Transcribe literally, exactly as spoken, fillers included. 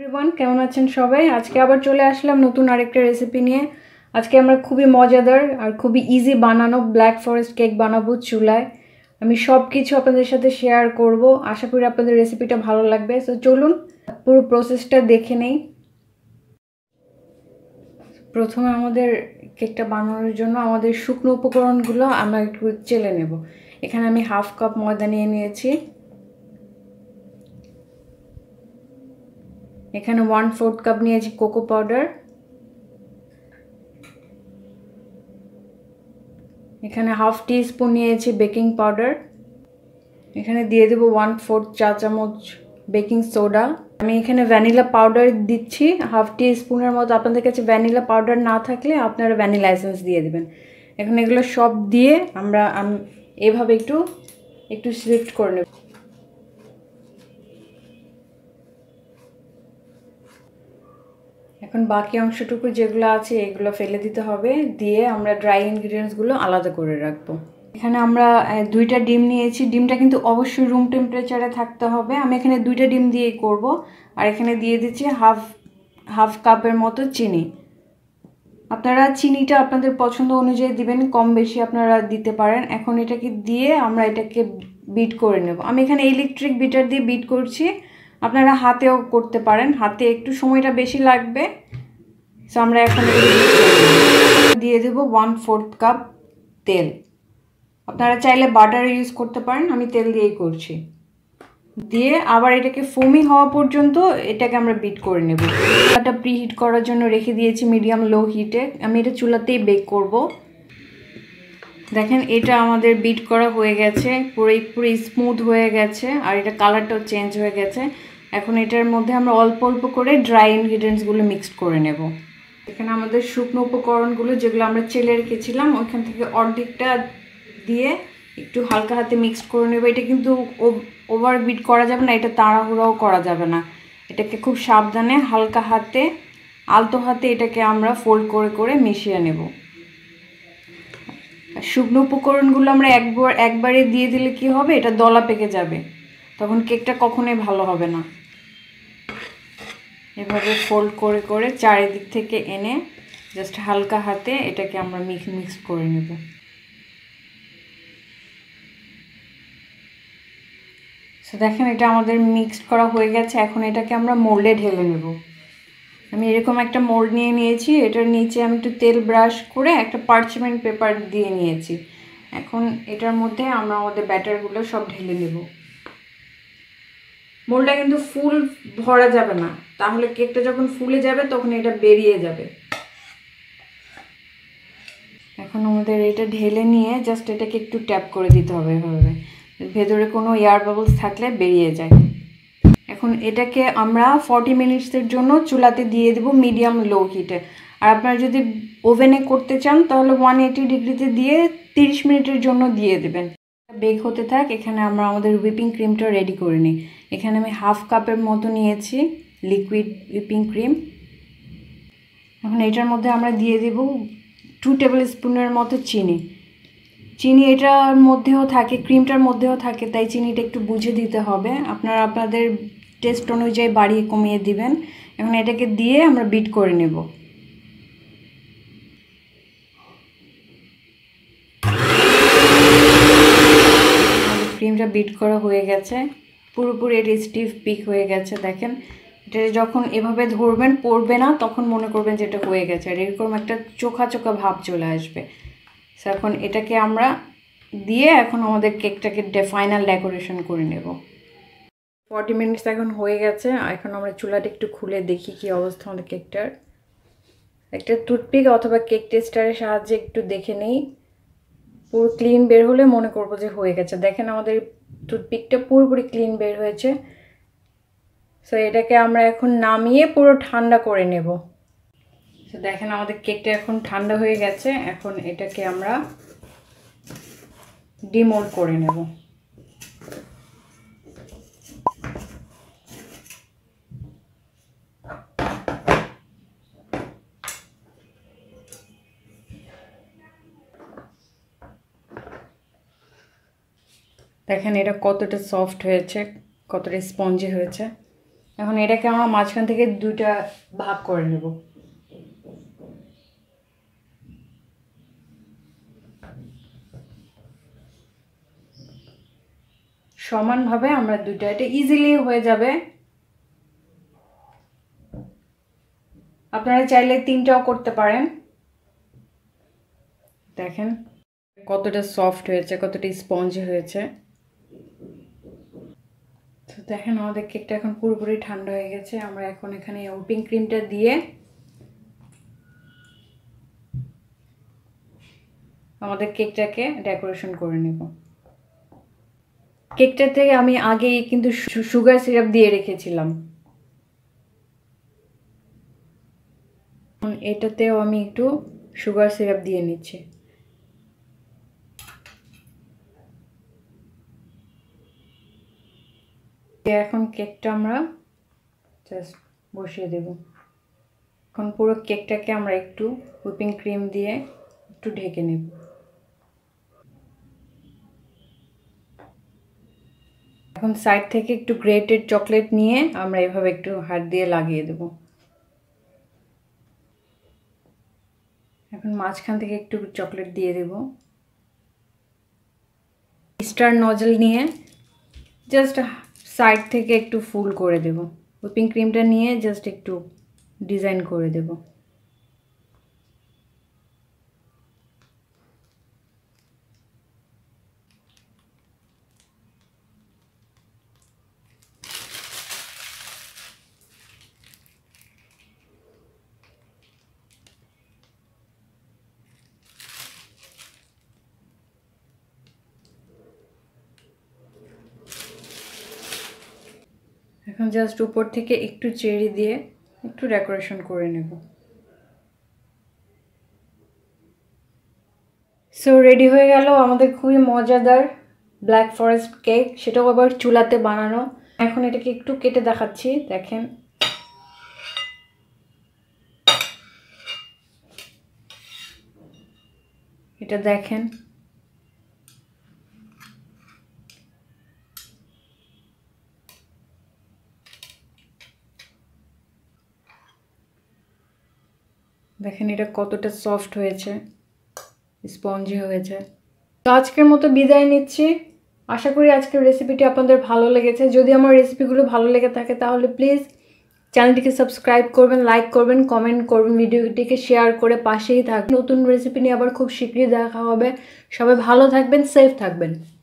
Everyone, কেমন আছেন সবাই? আজকে আবার চলে আসলাম নতুন আরেকটা রেসিপি নিয়ে। আজকে আমরা খুবই মজাদার আর খুবই ইজি বানানো ব্ল্যাক ফরেস্ট কেক বানাবো চুলায়। আমি সব কিছু আপনাদের সাথে শেয়ার করব। আশা করি আপনাদের রেসিপিটা ভালো লাগবে। সো চলুন পুরো প্রসেসটা দেখে নেই। প্রথমে আমাদের কেকটা বানানোর জন্য আমাদের শুকনো উপকরণগুলো আমরা একটু চেলে নেব। এখানে আমি হাফ কাপ ময়দা নিয়ে নিয়েছি। এখানে ওয়ান ফোর্থ কাপ নিয়েছি কোকো পাউডার। এখানে হাফ টি স্পুন নিয়েছি বেকিং পাউডার। এখানে দিয়ে দেবো ওয়ান ফোর্থ চা চামচ বেকিং সোডা। আমি এখানে ভ্যানিলা পাউডার দিচ্ছি হাফ টি স্পুনের মতো। আপনাদের কাছে ভ্যানিলা পাউডার না থাকলে আপনারা ভ্যানিলা এসেন্স দিয়ে দেবেন। এখন এগুলো সব দিয়ে আমরা এভাবে একটু একটু সিফট করে নেব। এখন বাকি অংশটুকু যেগুলো আছে এগুলো ফেলে দিতে হবে, দিয়ে আমরা ড্রাই ইনগ্রিডিয়েন্টসগুলো আলাদা করে রাখবো। এখানে আমরা দুইটা ডিম নিয়েছি। ডিমটা কিন্তু অবশ্যই রুম টেম্পারেচারে থাকতে হবে। আমি এখানে দুইটা ডিম দিয়েই করব। আর এখানে দিয়ে দিচ্ছি হাফ হাফ কাপের মতো চিনি। আপনারা চিনিটা আপনাদের পছন্দ অনুযায়ী দিবেন, কম বেশি আপনারা দিতে পারেন। এখন এটাকে দিয়ে আমরা এটাকে বিট করে নেব। আমি এখানে ইলেকট্রিক বিটার দিয়ে বিট করছি, আপনারা হাতেও করতে পারেন, হাতে একটু সময়টা বেশি লাগবে। সো আমরা এখন দিয়ে দেব ওয়ান ফোর্থ কাপ তেল। আপনারা চাইলে বাটার ইউজ করতে পারেন, আমি তেল দিয়েই করছি। দিয়ে আবার এটাকে ফোমি হওয়া পর্যন্ত এটাকে আমরা বিট করে নেব। চুলাটা প্রিহিট করার জন্য রেখে দিয়েছি মিডিয়াম লো হিটে। আমি এটা চুলাতেই বেক করব। দেখেন এটা আমাদের বিট করা হয়ে গেছে, পুরো পুরো স্মুথ হয়ে গেছে আর এটা কালারটাও চেঞ্জ হয়ে গেছে। এখন এটার মধ্যে আমরা অল্প অল্প করে ড্রাই ইনগ্রিডিয়েন্টসগুলো মিক্সড করে নেব। এখানে আমাদের শুকনো উপকরণগুলো যেগুলো আমরা চেলে রেখেছিলাম ওইখান থেকে অর্ধেকটা দিয়ে একটু হালকা হাতে মিক্সড করে নেব। এটা কিন্তু ওভার বিট করা যাবে না, এটা তাড়াহুড়াও করা যাবে না। এটাকে খুব সাবধানে হালকা হাতে আলতো হাতে এটাকে আমরা ফোল্ড করে করে মিশিয়ে নেব। শুকনো উপকরণগুলো আমরা একবার একবারে দিয়ে দিলে কি হবে, এটা দলা পেকে যাবে, তখন কেকটা কখনোই ভালো হবে না। এভাবে ফোল্ড করে করে চারিদিক থেকে এনে জাস্ট হালকা হাতে এটাকে আমরা মিক্স মিক্স করে নেব। সো দেখেন এটা আমাদের মিক্সড করা হয়ে গেছে। এখন এটাকে আমরা মোল্ডে ঢেলে নেব। আমি এরকম একটা মোল্ড নিয়ে নিয়েছি, এটার নিচে আমি একটু তেল ব্রাশ করে একটা পার্চমেন্ট পেপার দিয়ে নিয়েছি। এখন এটার মধ্যে আমরা আমাদের ব্যাটারগুলো সব ঢেলে নেব। মোল্ডটা কিন্তু ফুল ভরা যাবে না, তাহলে কেকটা যখন ফুলে যাবে তখন এটা বেরিয়ে যাবে। এখন আমাদের এটা ঢেলে নিয়ে জাস্ট এটাকে একটু ট্যাপ করে দিতে হবে এভাবে, ভেতরে কোনো এয়ার বাবলস থাকলে বেরিয়ে যায়। এখন এটাকে আমরা ফর্টি মিনিটসের জন্য চুলাতে দিয়ে দেব মিডিয়াম লো হিটে। আর আপনারা যদি ওভেনে করতে চান তাহলে ওয়ান এইটি ডিগ্রিতে দিয়ে তিরিশ মিনিটের জন্য দিয়ে দেবেন। বেক হতে থাক, এখানে আমরা আমাদের হুইপিং ক্রিমটা রেডি করে নিই। এখানে আমি হাফ কাপের মতো নিয়েছি লিকুইড হুইপিং ক্রিম। এখন এটার মধ্যে আমরা দিয়ে দেব টু টেবিল স্পুনের মতো চিনি। চিনি এটার মধ্যেও থাকে, ক্রিমটার মধ্যেও থাকে, তাই চিনিটা একটু বুঝে দিতে হবে। আপনারা আপনাদের টেস্ট অনুযায়ী বাড়িয়ে কমিয়ে দিবেন। এখন এটাকে দিয়ে আমরা বিট করে নেব। ক্রিমটা বিট করা হয়ে গেছে, পুরোপুরি এটা স্টিফ পিক হয়ে গেছে। দেখেন এটা যখন এভাবে ধরবেন পড়বে না, তখন মনে করবেন যে এটা হয়ে গেছে। আর এরকম একটা চোখা চোখা ভাব চলে আসবে। সো এখন এটাকে আমরা দিয়ে এখন আমাদের কেকটাকে ফাইনাল ডেকোরেশন করে নেব। ফর্টি মিনিটস এখন হয়ে গেছে। এখন আমরা চুলাটা একটু খুলে দেখি কি অবস্থা আমাদের কেকটার। একটা টুথপিক অথবা কেক টেস্টারের সাহায্যে একটু দেখে নেই। পুরো ক্লিন বের হলে মনে করবো যে হয়ে গেছে। দেখেন আমাদের টুথপিকটা পুরোপুরি ক্লিন বের হয়েছে। সো এটাকে আমরা এখন নামিয়ে পুরো ঠান্ডা করে নেব। সো দেখেন আমাদের কেকটা এখন ঠান্ডা হয়ে গেছে। এখন এটাকে আমরা ডিমোল্ড করে নেব। দেখেন এটা কতটা সফট হয়েছে, কতটা স্পঞ্জি হয়েছে। এখন এটাকে আমরা মাঝখান থেকে দুইটা ভাগ করে নেব। সমানভাবে আমরা দুইটা, এটা ইজিলি হয়ে যাবে। আপনারা চাইলে তিনটাও করতে পারেন। দেখেন কতটা সফট হয়েছে, কতটা স্পঞ্জি হয়েছে। তো দেখেন আমাদের কেকটা এখন পুরোপুরি ঠান্ডা হয়ে গেছে। আমরা এখন এখানে হুইপিং ক্রিমটা দিয়ে আমাদের কেকটাকে ডেকোরেশন করে নেব। কেকটা থেকে আমি আগেই কিন্তু সুগার সিরাপ দিয়ে রেখেছিলাম। এটাতেও আমি একটু সুগার সিরাপ দিয়ে নিচ্ছি। এখন কেকটা আমরা জাস্ট বসিয়ে দেব। এখন পুরো কেকটাকে আমরা একটু হুইপিং ক্রিম দিয়ে একটু ঢেকে নেব। এখন সাইড থেকে একটু গ্রেটেড চকলেট নিয়ে আমরা এভাবে একটু হাত দিয়ে লাগিয়ে দেব। এখন মাঝখান থেকে একটু চকলেট দিয়ে দেব। স্টার নজল নিয়ে জাস্ট সাইড থেকে একটু ফুল করে দেব। হুইপিং ক্রিমটা নিয়ে জাস্ট একটু ডিজাইন করে দেব। এখন জাস্ট উপর থেকে একটু চেরি দিয়ে একটু ডেকোরেশন করে নেব। সো রেডি হয়ে গেল আমাদের খুবই মজাদার ব্ল্যাক ফরেস্ট কেক, সেটাও আবার চুলাতে বানানো। এখন এটাকে একটু কেটে দেখাচ্ছি, দেখেন। এটা দেখেন দেখেন এটা কতটা সফট হয়েছে, স্পঞ্জি হয়েছে। তো আজকের মতো বিদায় নিচ্ছি। আশা করি আজকের রেসিপিটি আপনাদের ভালো লেগেছে। যদি আমার রেসিপিগুলো ভালো লেগে থাকে তাহলে প্লিজ চ্যানেলটিকে সাবস্ক্রাইব করবেন, লাইক করবেন, কমেন্ট করবেন, ভিডিওটিকে শেয়ার করে পাশেই থাকবেন। নতুন রেসিপি নিয়ে আবার খুব শীঘ্রই দেখা হবে। সবাই ভালো থাকবেন, সেফ থাকবেন।